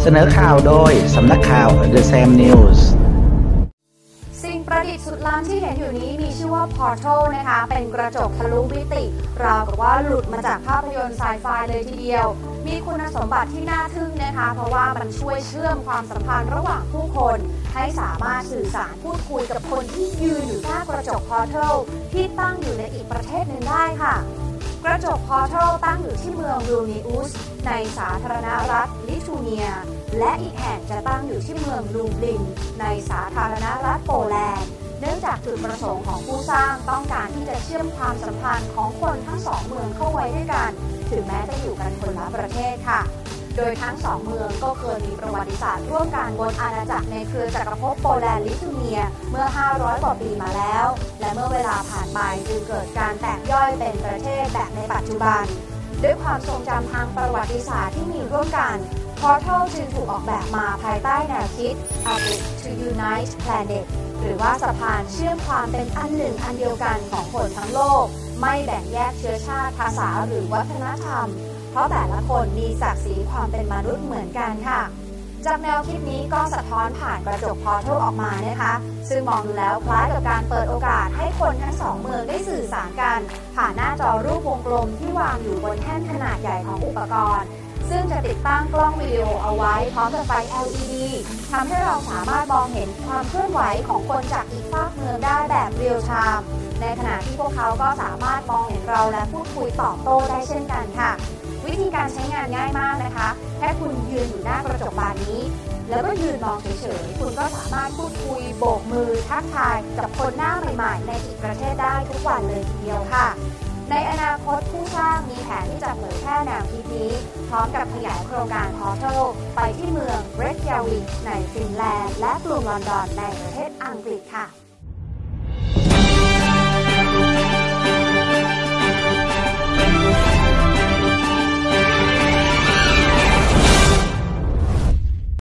เสนอข่าวโดยสำนักข่าว The Sam News สิ่งประดิษฐ์สุดล้ำที่เห็นอยู่นี้มีชื่อว่า Portal นะคะเป็นกระจกทะลุมิติราวกับว่าหลุดมาจากภาพยนตร์ไซไฟเลยทีเดียวมีคุณสมบัติที่น่าทึ่งนะคะเพราะว่ามันช่วยเชื่อมความสัมพันธ์ระหว่างผู้คนให้สามารถสื่อสารพูดคุยกับคนที่ยืนอยู่หน้ากระจก Portal ที่ตั้งอยู่ในอีกประเทศหนึ่งได้ค่ะกระจก Portal ตั้งอยู่ที่เมืองวิลนิอุสในสาธารณรัฐลิทัวเนียและอีกแห่งจะตั้งอยู่ที่เมืองลูบลินในสาธารณรัฐโปแลนด์เนื่องจากจุดประสงค์ของผู้สร้างต้องการที่จะเชื่อมความสัมพันธ์ของคนทั้งสองเมืองเข้าไว้ด้วยกันถึงแม้จะอยู่กันคนละประเทศค่ะโดยทั้งสองเมืองก็เคยมีประวัติศาสตร์ร่วมกันบนอาณาจักรในเครือจักรภพโปแลนด์ลิทัวเนียเมื่อ500กว่าปีมาแล้วและเมื่อเวลาผ่านไปจึงเกิดการแตกย่อยเป็นประเทศแบบในปัจจุบันด้วยความทรงจำทางประวัติศาสตร์ที่มีร่วมกัน Portal จึงถูกออกแบบมาภายใต้แนวคิด A Bridge to Unite Planet หรือว่าสะพานเชื่อมความเป็นอันหนึ่งอันเดียวกันของคนทั้งโลกไม่แบ่งแยกเชื้อชาติภาษาหรือวัฒนธรรมเพราะแต่ละคนมีศักดิ์ศรีความเป็นมนุษย์เหมือนกันค่ะจากแนวคิดนี้ก็สะท้อนผ่านกระจก Portal ออกมานะคะซึ่งมองดูแล้วคล้ายกับการเปิดโอกาสให้คนทั้งสองเมืองได้สื่อสารกันผ่านหน้าจอรูปวงกลมที่วางอยู่บนแท่นขนาดใหญ่ของอุปกรณ์ซึ่งจะติดตั้งกล้องวิดีโอเอาไว้พร้อมกับไฟ LED ทำให้เราสามารถมองเห็นความเคลื่อนไหวของคนจากอีกฝากเมืองได้แบบเรียลไทม์ในขณะที่พวกเขาก็สามารถมองเห็นเราและพูดคุยตอบโต้ได้เช่นกันค่ะวิธีการใช้งานง่ายมากนะคะแค่คุณยืนอยู่หน้ากระจกบานนี้แล้วก็ยืนมองเฉยๆคุณก็สามารถพูดคุยโบกมือทักทายกับคนหน้าใหม่ๆในอีกประเทศได้ทุกวันเลยทีเดียวค่ะในอนาคตผู้สร้างมีแผนที่จะเผยแพร่แนวคิดนี้พร้อมกับขยายโครงการ Portal ไปที่เมืองเรกยาวิกในฟินแลนด์และกรุงลอนดอนในประเทศอังกฤษค่ะ